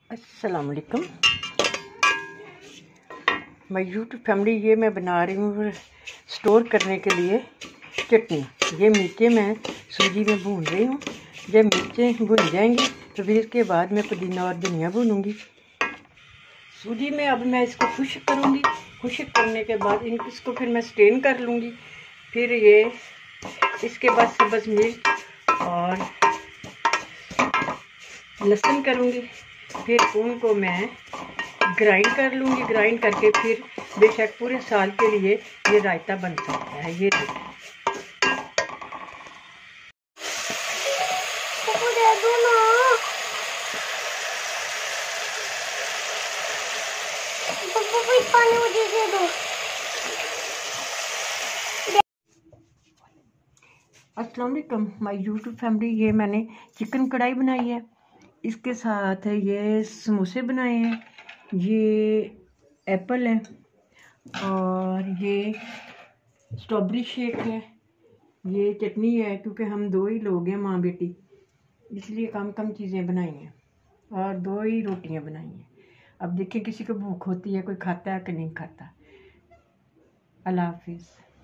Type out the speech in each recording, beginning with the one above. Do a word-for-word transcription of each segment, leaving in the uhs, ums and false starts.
अस्सलामुअलैकुम मैं YouTube family. ये मैं बना रही हूँ स्टोर करने के लिए चटनी। ये मिर्चें मैं सूजी में भून रही हूँ। जब मिर्चें भुन जाएंगी तो फिर इसके बाद मैं पुदीना और धनिया भूनूंगी सूजी में। अब मैं इसको खुश्क करूँगी। खुश्क करने के बाद इन इसको फिर मैं स्टेन कर लूँगी। फिर ये इसके बाद सब्ज़ मिर्च और लहसुन करूँगी। फिर उनको मैं ग्राइंड कर लूँगी। ग्राइंड करके फिर बेशक पूरे साल के लिए ये रायता बन सकता है। ये पानी मुझे दे दो। अस्सलाम वालेकुम माय यूट्यूब फैमिली। ये मैंने चिकन कढ़ाई बनाई है। इसके साथ ये समोसे बनाए हैं। ये एप्पल है और ये स्ट्रॉबेरी शेक है। ये चटनी है क्योंकि हम दो ही लोग हैं माँ बेटी, इसलिए कम कम चीज़ें बनाई हैं और दो ही रोटियां बनाई हैं। अब देखिए किसी को भूख होती है, कोई खाता है कि नहीं खाता। अल्लाह हाफिज़।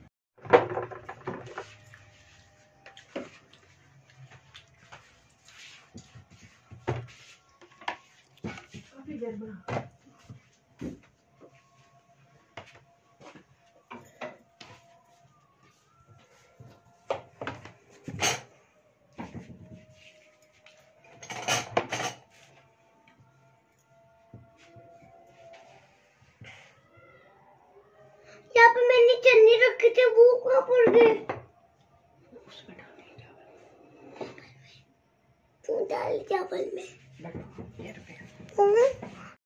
यहाँ पे मैंने चटनी रखी थी, वो कहाँ पड़ गई? डाल चावल में।